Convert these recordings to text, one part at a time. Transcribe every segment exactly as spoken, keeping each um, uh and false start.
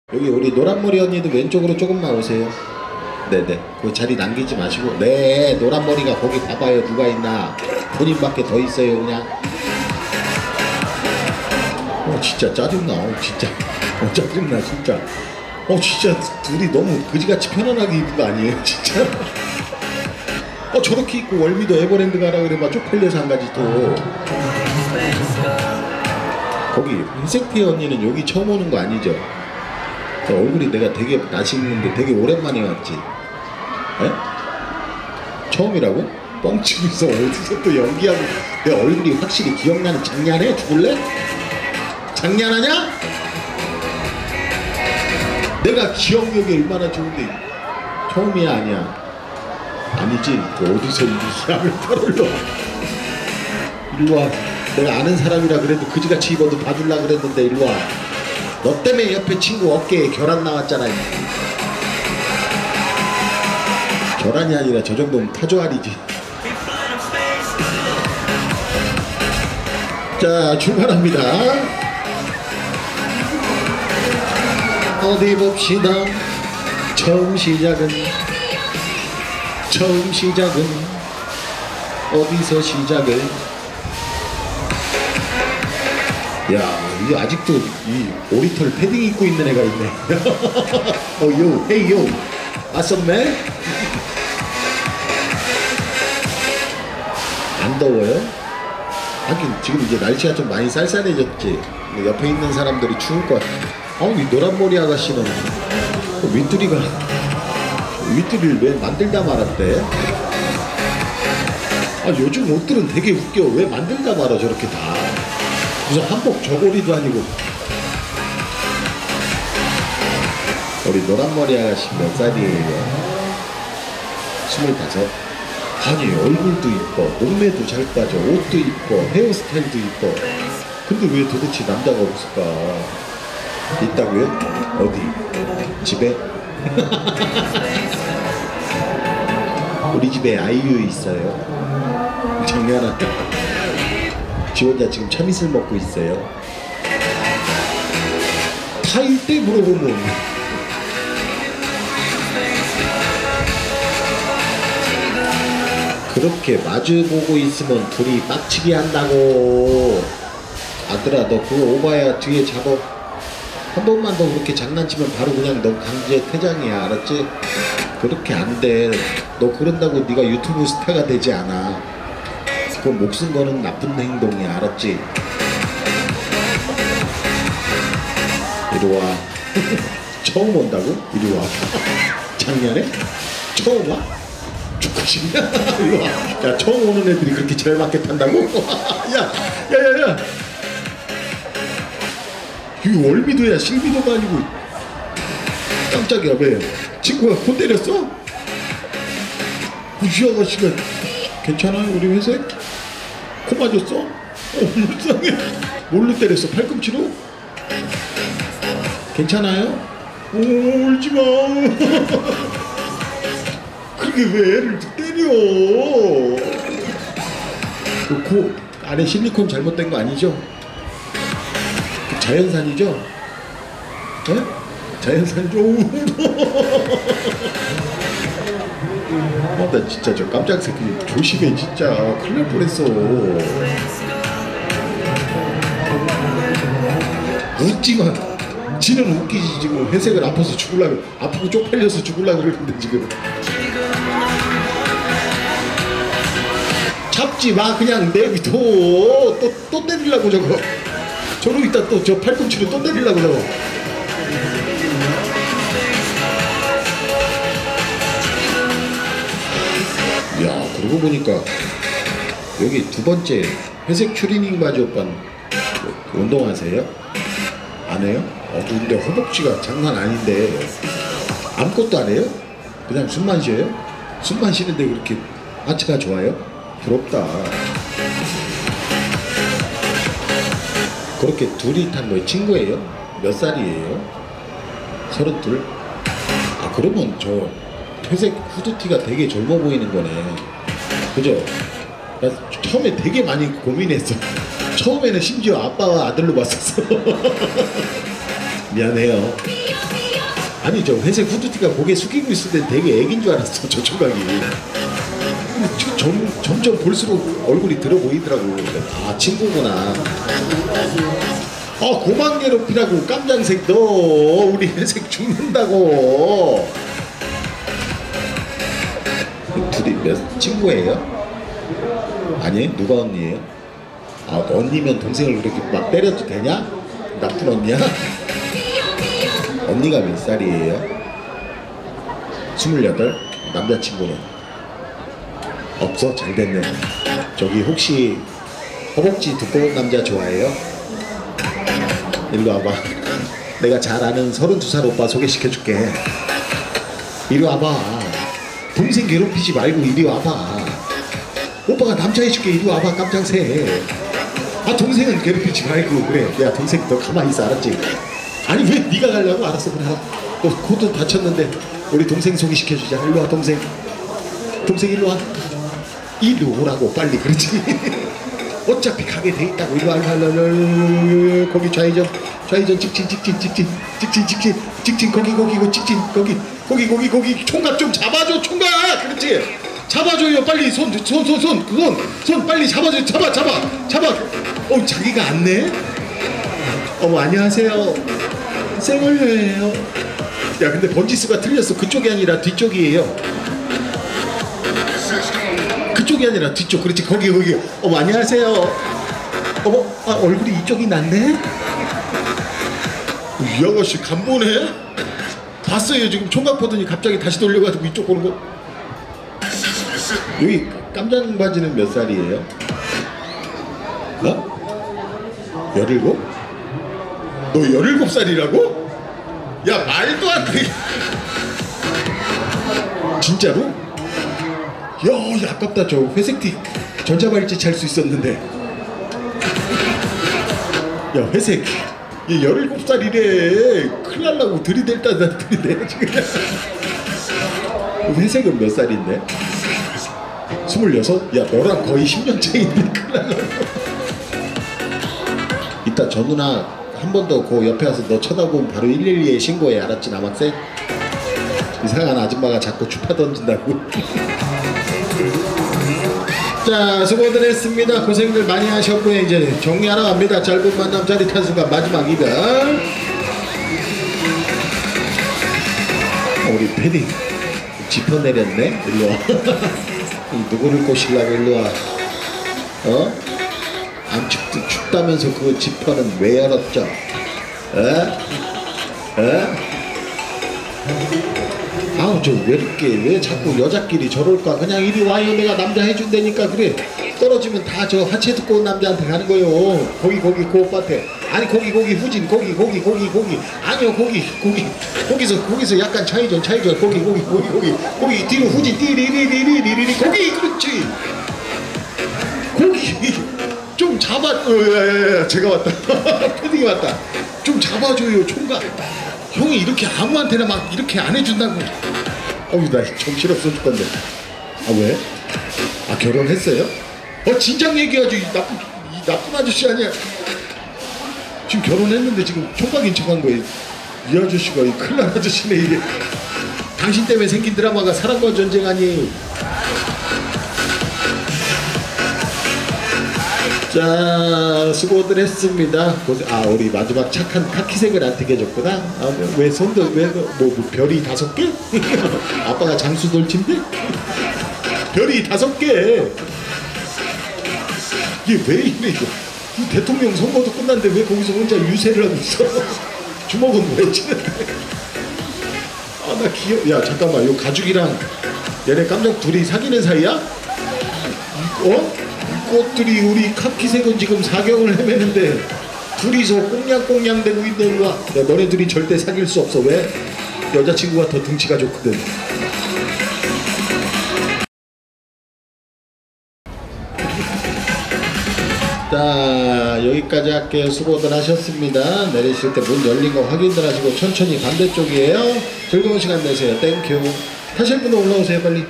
여기 우리 노란머리 언니도 왼쪽으로 조금만 오세요. 네네. 그 자리 남기지 마시고. 네, 노란머리가 거기 봐봐요. 누가 있나. 본인밖에 더 있어요 그냥. 어 진짜 짜증나. 어 진짜. 어 짜증나 진짜. 어 진짜 둘이 너무 그지같이 편안하게 입은 거 아니에요 진짜. 어 저렇게 입고 월미도 에버랜드 가라 그래 막 쪽팔려서 안 가지 또. 거기 회색티 언니는 여기 처음 오는 거 아니죠? 얼굴이 내가 되게 낯익는데 되게 오랜만에 왔지. 에? 처음이라고? 뻥치면서 어디서 또 연기하고. 내 얼굴이 확실히 기억나는. 장난해? 죽을래? 장난하냐? 내가 기억력이 얼마나 좋은데. 처음이야 아니야? 아니지. 그 어디서 이 사람을 털을러. 일로와. 내가 아는 사람이라 그래도 그지같이 입어도 봐줄라 그랬는데 일로와. 너 때문에 옆에 친구 어깨에 결함 나왔잖아. 결함이 아니라 저 정도면 타조알이지. 자 출발합니다. 어디 봅시다. 처음 시작은 처음 시작은 어디서 시작을. 야, 이 아직도 이 오리털 패딩 입고 있는 애가 있네. 어, 요, 헤이 요. 아썸맨? 안 더워요? 하긴 지금 이제 날씨가 좀 많이 쌀쌀해졌지. 옆에 있는 사람들이 추울 것 같아. 아, 이 노란머리 아가씨는 윗두리가 윗두리를 왜 만들다 말았대? 아, 요즘 옷들은 되게 웃겨. 왜 만들다 말아 저렇게 다. 무슨 한복 저고리도 아니고. 우리 노란머리 아가씨 몇 살이에요? 스물다섯? 아니 얼굴도 이뻐, 몸매도 잘 빠져, 옷도 이뻐, 헤어스타일도 이뻐. 근데 왜 도대체 남자가 없을까? 있다고요? 어디? 집에? 우리 집에 아이유 있어요. 장난하냐? 지 혼자 지금 참이슬 먹고 있어요. 타일 때 물어보면 그렇게 마주보고 있으면 둘이 빡치게 한다고. 아들아 너 그거 오바야. 뒤에 잡아. 한 번만 더 그렇게 장난치면 바로 그냥 너 강제 퇴장이야. 알았지? 그렇게 안 돼. 너 그런다고 네가 유튜브 스타가 되지 않아. 그건 목숨 거는 나쁜 행동이야. 알았지? 이리 와. 처음 온다고? 이리 와. 작년에? 처음 와? 죽으시냐? 이리 와. 야 처음 오는 애들이 그렇게 절맞게 탄다고? 야 야야야. 이거 월미도야 실미도가 아니고. 깜짝이야. 왜? 친구가 코 때렸어? 이 아가씨가 괜찮아요 우리 회색? 코 맞았어? 어 불쌍해. 뭘로 때렸어? 팔꿈치로? 괜찮아요? 오 울지마. 그게 왜 애를 때려? 그 코 안에 실리콘 잘못된 거 아니죠? 그 자연산이죠? 네? 자연산이죠? 아, 나 진짜 저 깜짝 새끼 조심해 진짜. 큰일 날 뻔했어. 웃지마. 지는 웃기지. 지금 회색을 아파서 죽으려고, 아프고 쪽팔려서 죽으려고 그러는데 지금. 잡지 마. 그냥 내비둬. 또, 또 때리려고 저거. 저러고 있다 또 저 팔꿈치로 또 때리려고 저거. 야 그러고 보니까 여기 두 번째 회색 추리닝 바지 오빠는 뭐, 운동하세요? 안 해요? 어 근데 허벅지가 장난 아닌데 아무것도 안 해요? 그냥 숨만 쉬어요? 숨만 쉬는데 그렇게 하체가 좋아요? 부럽다. 그렇게 둘이 탄 뭐 친구예요? 몇 살이에요? 서른둘? 아 그러면 저 회색 후드티가 되게 젊어 보이는 거네. 그죠? 나 처음에 되게 많이 고민했어. 처음에는 심지어 아빠와 아들로 봤었어. 미안해요. 아니 저 회색 후드티가 고개 숙이고 있을 땐 되게 애긴 줄 알았어 저 총각이. 저, 점, 점점 볼수록 얼굴이 들어 보이더라고. 아 친구구나. 아 고만 괴롭히라고. 깜장색 너 우리 회색 죽는다고. 둘이 몇 친구예요? 아니 누가 언니예요? 아 언니면 동생을 그렇게 막 때려도 되냐? 나쁜 언니야? 언니가 몇 살이에요? 스물여덟? 남자친구는? 없어? 잘됐네. 저기 혹시 허벅지 두꺼운 남자 좋아해요? 일로 와봐. 내가 잘 아는 서른두 살 오빠 소개시켜줄게. 이리 와봐. 동생 괴롭히지 말고 이리 와봐. 오빠가 남자 해줄게. 이리 와봐. 깜짝새. 아 동생은 괴롭히지 말고. 그래 야 동생 너 가만히 있어 알았지? 아니 왜 네가 가려고? 알았어 그래. 너 코도 다쳤는데 우리 동생 소개시켜주자. 일로 와 동생. 동생 일로 와. 이리 오라고 빨리. 그렇지. 어차피 가게 돼 있다고. 일로 와. 일로 와. 거기 좌회전 좌회전 직진 직진 직진 직진 직진 직진 거기 거기 거 직진 거기 거기 거기 거기 총각 좀 잡아줘 총각. 그렇지. 잡아줘요 빨리. 손 손 손 손 그건 손 빨리 잡아줘. 잡아 잡아 잡아. 어 자기가 안 내? 어머 안녕하세요. 생얼녀예요. 야 근데 번지수가 틀렸어. 그쪽이 아니라 뒤쪽이에요. 그쪽이 아니라 뒤쪽. 그렇지 거기 거기. 어머 안녕하세요. 어머 아, 얼굴이 이쪽이 낫네. 이 아가씨 간보네. 봤어요 지금 총각 보더니 갑자기 다시 돌려가지고 이쪽 보는 거. 여기 깜장 바지는 몇 살이에요? 어? 열일곱? 너 열일곱 살이라고? 야 말도 안 돼. 진짜로? 야, 야 아깝다. 저 회색티 전자발찌 찰 수 있었는데. 야 회색 얘 열일곱 살이래. 큰일 날라고 들이댈 따다 들이대 지금. 회색은 몇 살인데? 스물여섯? 야 너랑 거의 십 년 차이인데 큰일 날라고. 이따 저 누나 한 번 더 그 옆에 와서 너 쳐다보면 바로 일일이에 신고해. 알았지 남학생? 이상한 아줌마가 자꾸 추파 던진다고. 자 수고들 했습니다. 고생들 많이 하셨고요. 이제 정리하러 갑니다. 짧은 만남 짜릿한 순간 마지막 이별. 어, 우리 패딩 지퍼 내렸네. 일로와. 누구를 꼬시려고 일로와. 어? 안 춥, 춥다면서 그 지퍼는 왜 열었죠? 에? 에? 아우 저 왜 이렇게 왜 자꾸 여자끼리 저럴까. 그냥 이리 와요. 내가 남자 해준다니까. 그래 떨어지면 다 저 하체 두꺼운 남자한테 가는 거요. 거기 거기 그 오빠한테. 아니 거기 거기 후진 거기 거기 거기 거기 아니요 거기 거기 거기서 거기서 약간 차이전 차이전 거기 거기 거기 거기 거기 뒤로 후진 띠리리리리리리 거기. 그렇지 거기 좀 잡아. 어, 야, 야, 제가 왔다. 패딩이 왔다. 좀 잡아줘요 총각. 형이 이렇게 아무한테나 막 이렇게 안 해준다고. 어우 나 정신없어 죽겠네. 아 왜? 아 결혼했어요? 어 진작 얘기하지. 이 나쁜 이 나쁜 아저씨 아니야. 지금 결혼했는데 지금 총각인 척한 거예요. 이 아저씨가 이 큰일 난 아저씨네 이게. 당신 때문에 생긴 드라마가 사랑과 전쟁 아니에요. 자 수고들 했습니다. 아 우리 마지막 착한 카키색을 안 튀겨줬구나. 아, 왜 손도 왜 뭐 뭐, 별이 다섯 개? 아빠가 장수 돌침대? 별이 다섯 개. 이게 왜 이래 이거. 이 대통령 선거도 끝났는데 왜 거기서 혼자 유세를 하고 있어? 주먹은 왜 치는데? 아 나 귀여워. 야 잠깐만 요 가죽이랑 얘네 깜짝 둘이 사귀는 사이야? 어? 꽃들이 우리 카키색은 지금 사경을 헤매는데 둘이서 꽁냥꽁냥 대고 있는 거야. 야 너네 둘이 절대 사귈 수 없어. 왜? 여자친구가 더 등치가 좋거든. 자 여기까지 할게요. 수고들 하셨습니다. 내리실 때 문 열린 거 확인들 하시고 천천히 반대쪽이에요. 즐거운 시간 되세요. 땡큐. 타실 분은 올라오세요 빨리.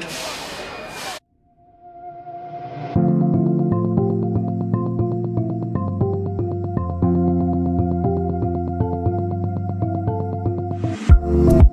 아